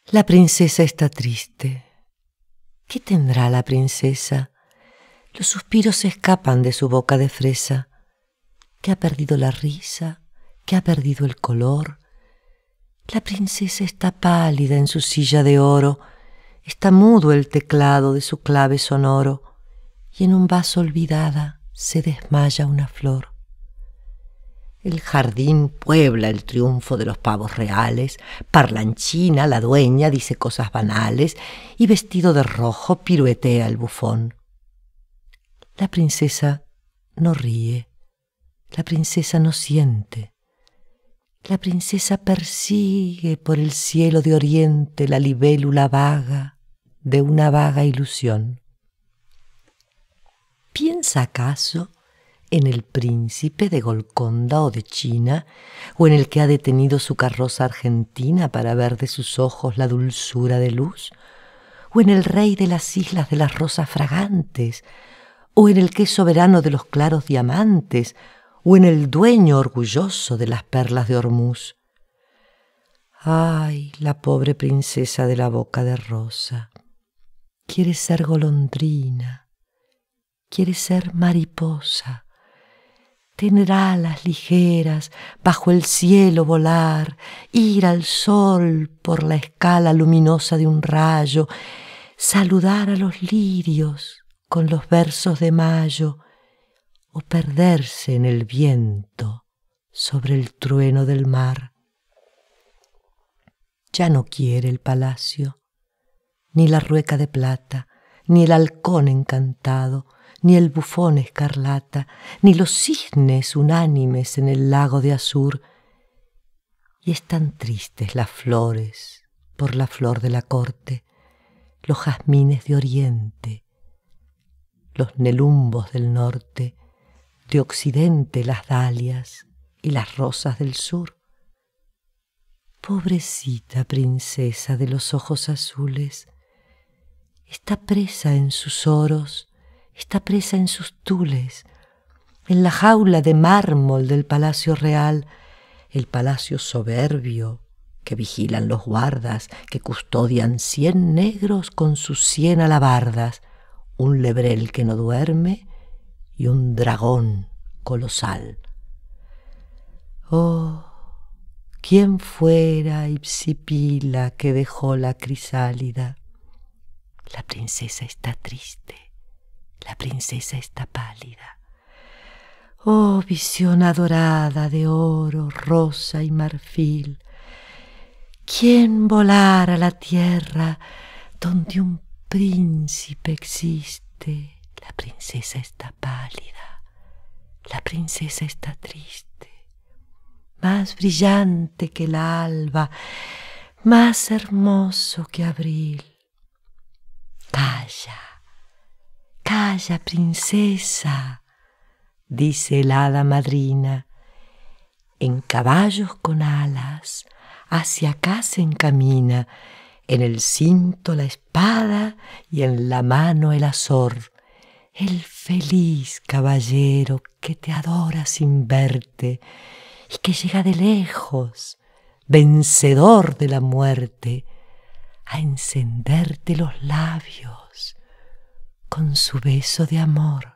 La princesa está triste. ¿Qué tendrá la princesa? Los suspiros se escapan de su boca de fresa. Que ha perdido la risa, que ha perdido el color. La princesa está pálida en su silla de oro. Está mudo el teclado de su clave sonoro. Y en un vaso olvidada se desmaya una flor. El jardín puebla el triunfo de los pavos reales. Parlanchina, la dueña, dice cosas banales y vestido de rojo piruetea el bufón. La princesa no ríe, la princesa no siente. La princesa persigue por el cielo de oriente la libélula vaga de una vaga ilusión. ¿Piensa acaso en el príncipe de Golconda o de China, o en el que ha detenido su carroza argentina para ver de sus ojos la dulzura de luz, o en el rey de las islas de las rosas fragantes, o en el que es soberano de los claros diamantes, o en el dueño orgulloso de las perlas de Hormuz? Ay, la pobre princesa de la boca de rosa, quiere ser golondrina, quiere ser mariposa, tener alas ligeras, bajo el cielo volar, ir al sol por la escala luminosa de un rayo, saludar a los lirios con los versos de mayo, o perderse en el viento sobre el trueno del mar. Ya no quiere el palacio, ni la rueca de plata, ni el halcón encantado, ni el bufón escarlata, ni los cisnes unánimes en el lago de azur. Y están tristes las flores por la flor de la corte, los jazmines de oriente, los nelumbos del norte, de occidente las dalias y las rosas del sur. Pobrecita princesa de los ojos azules, está presa en sus oros, está presa en sus tules, en la jaula de mármol del palacio real, el palacio soberbio que vigilan los guardas, que custodian 100 negros con sus 100 alabardas, un lebrel que no duerme y un dragón colosal. Oh, ¿quién fuera Hipsipila que dejó la crisálida? La princesa está triste. La princesa está pálida. Oh, visión adorada de oro, rosa y marfil, ¿quién volara a la tierra donde un príncipe existe? La princesa está pálida, la princesa está triste, más brillante que el alba, más hermoso que abril. Calla. Calla, princesa, dice el hada madrina. En caballos con alas hacia acá se encamina, en el cinto la espada y en la mano el azor. El feliz caballero que te adora sin verte y que llega de lejos, vencedor de la muerte, a encenderte los labios con su beso de amor.